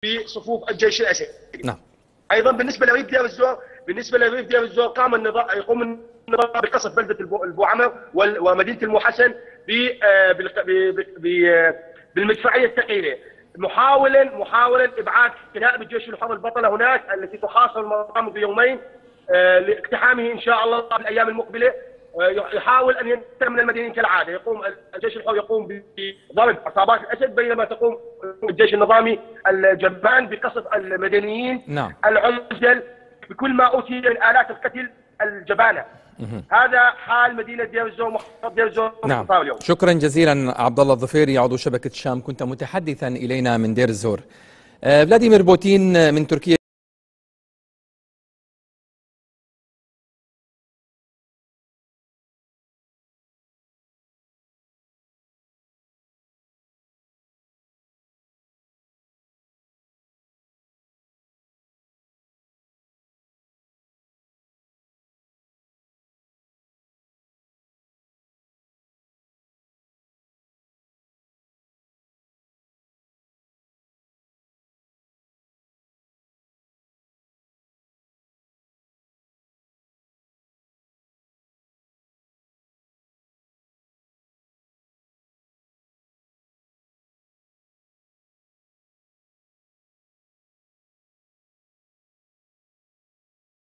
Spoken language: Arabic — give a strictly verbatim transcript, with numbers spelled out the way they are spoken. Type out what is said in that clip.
في صفوف الجيش الاسدي. نعم. ايضا بالنسبه لريف دير الزور، بالنسبه لريف دير الزور قام النظام يقوم النظام بقصف بلده البوعمر ومدينه المحسن بالمدفعيه الثقيله، محاولا محاولا ابعاد كتائب الجيش الحر البطله هناك التي تحاصر المقام بيومين لاقتحامه ان شاء الله في الايام المقبله. يحاول ان ينتهي من المدنيين كالعاده، يقوم الجيش الحر يقوم بضرب عصابات الاسد بينما تقوم الجيش النظامي الجبان بقصف المدنيين. نعم. العزل بكل ما اوتي من الات القتل الجبانه. هذا حال مدينه دير الزور ومحافظه دير الزور. نعم. اليوم. شكرا جزيلا عبد الله الظفيري عضو شبكه الشام، كنت متحدثا الينا من دير الزور. فلاديمير بوتين من تركيا